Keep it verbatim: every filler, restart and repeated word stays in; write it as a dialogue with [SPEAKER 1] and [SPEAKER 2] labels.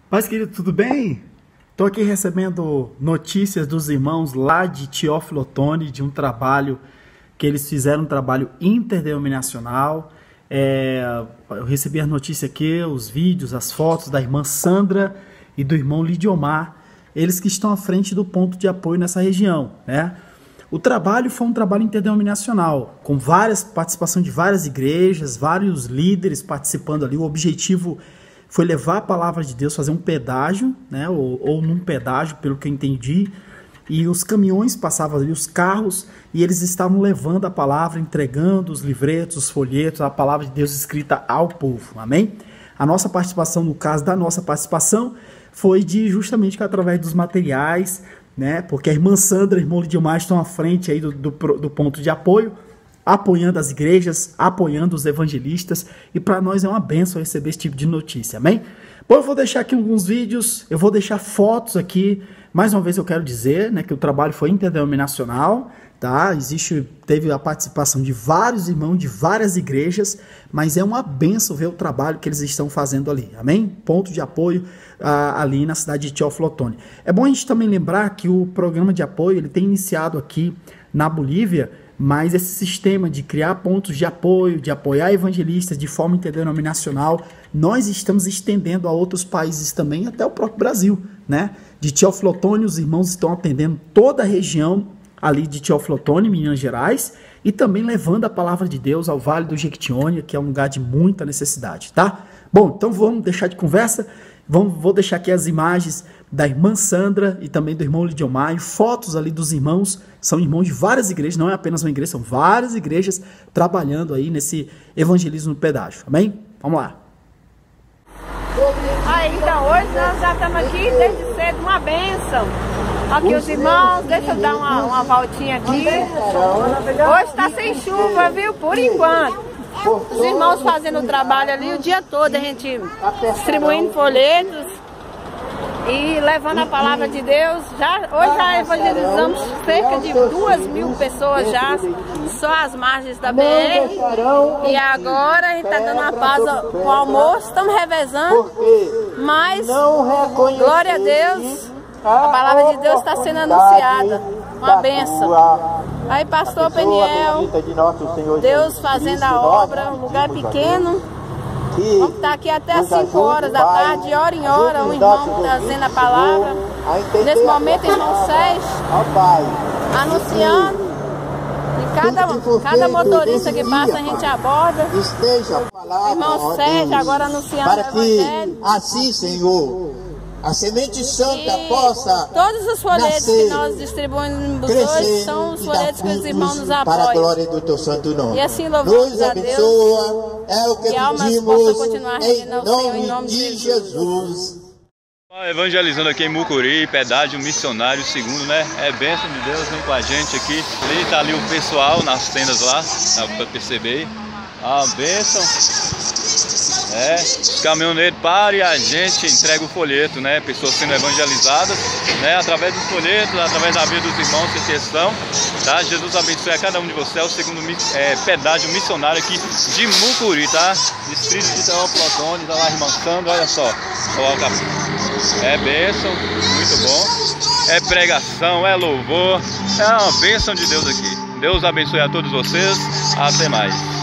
[SPEAKER 1] Paz, querido, tudo bem? Estou aqui recebendo notícias dos irmãos lá de Teófilo Otoni, de um trabalho que eles fizeram, um trabalho interdenominacional. É, eu recebi a notícia aqui, os vídeos, as fotos da irmã Sandra e do irmão Lidiomar, eles que estão à frente do ponto de apoio nessa região, né? O trabalho foi um trabalho interdenominacional, com várias participação de várias igrejas, vários líderes participando ali. O objetivo foi levar a palavra de Deus, fazer um pedágio, né, ou, ou num pedágio, pelo que eu entendi, e os caminhões passavam ali, os carros, e eles estavam levando a palavra, entregando os livretos, os folhetos, a palavra de Deus escrita ao povo, amém? A nossa participação, no caso da nossa participação, foi de justamente através dos materiais, né, porque a irmã Sandra e o irmão Lidiomar estão à frente aí do, do, do ponto de apoio, apoiando as igrejas, apoiando os evangelistas, e para nós é uma bênção receber esse tipo de notícia, amém? Bom, eu vou deixar aqui alguns vídeos, eu vou deixar fotos aqui. Mais uma vez eu quero dizer, né, que o trabalho foi interdenominacional, tá? Existe, teve a participação de vários irmãos de várias igrejas, mas é uma bênção ver o trabalho que eles estão fazendo ali, amém? Ponto de apoio ah, ali na cidade de Teófilo Otoni. É bom a gente também lembrar que o programa de apoio ele tem iniciado aqui na Bolívia, mas esse sistema de criar pontos de apoio, de apoiar evangelistas de forma interdenominacional, nós estamos estendendo a outros países também, até o próprio Brasil, né? De Teófilo Otoni, os irmãos estão atendendo toda a região ali de Teófilo Otoni, Minas Gerais, e também levando a palavra de Deus ao Vale do Jequitinhonha, que é um lugar de muita necessidade, tá? Bom, então vamos deixar de conversa, vamos, vou deixar aqui as imagens da irmã Sandra e também do irmão Lidiomar, e fotos ali dos irmãos, são irmãos de várias igrejas, não é apenas uma igreja, são várias igrejas trabalhando aí nesse evangelismo no pedágio, amém? Vamos lá.
[SPEAKER 2] Aí, então, hoje nós já estamos aqui desde cedo, uma bênção. Aqui os irmãos, deixa eu dar uma, uma voltinha aqui. Hoje está sem chuva, viu? Por enquanto. Os irmãos fazendo o trabalho ali o dia todo, a gente distribuindo folhetos e levando a palavra de Deus. Já, hoje já evangelizamos cerca de duas mil pessoas já, só as margens da B R. E agora a gente está dando uma pausa com o almoço, estamos revezando, mas glória a Deus, a palavra de Deus está sendo anunciada, uma bênção. Aí pastor Peniel, Deus fazendo a obra, um lugar pequeno. Vamos estar aqui até às cinco horas da tarde, de hora em hora, o irmão trazendo a palavra. Nesse momento, o irmão Sérgio anunciando. E cada, cada motorista que passa, a gente aborda. O irmão Sérgio agora anunciando o evangelho.
[SPEAKER 3] Assim, Senhor, a semente santa
[SPEAKER 2] e
[SPEAKER 3] possa
[SPEAKER 2] todos os folhetos
[SPEAKER 3] nascer,
[SPEAKER 2] que nós distribuímos hoje são os folhetos que os irmãos nos apoiam.
[SPEAKER 3] Para a glória do teu santo nome.
[SPEAKER 2] E assim louvamos a Deus.
[SPEAKER 3] É o que,
[SPEAKER 2] que
[SPEAKER 3] pedimos
[SPEAKER 2] em
[SPEAKER 3] nome,
[SPEAKER 2] Senhor, em nome
[SPEAKER 3] de
[SPEAKER 2] de
[SPEAKER 3] Jesus.
[SPEAKER 2] Jesus.
[SPEAKER 4] Evangelizando aqui em Mucuri, pedágio missionário segundo, né? É bênção de Deus, vem com a gente aqui. Ali tá ali o pessoal nas tendas lá, dá pra perceber. A bênção. É, os caminhoneiros param e a gente entrega o folheto, né? Pessoas sendo evangelizadas, né? Através dos folhetos, através da vida dos irmãos que aqui estão, tá? Jesus abençoe a cada um de vocês. É o segundo é, pedágio missionário aqui de Mucuri, tá? Distrito de Teófilo Otoni, tá lá a irmã Sandra, olha só. Coloca. É bênção, muito bom. É pregação, é louvor, é uma bênção de Deus aqui. Deus abençoe a todos vocês. Até mais.